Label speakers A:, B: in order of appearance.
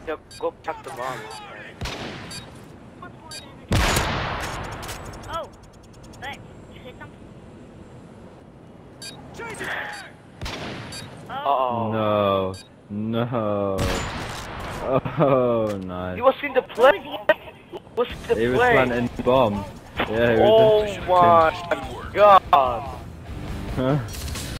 A: Yeah, go back the bomb.
B: Oh, thanks. Did you say something? Oh.
C: No. No. Oh, nice.
A: He was in the play. Was the
C: He was
A: play?
C: planting the bomb. Yeah, he
A: Oh
C: was
A: my god.
C: Huh?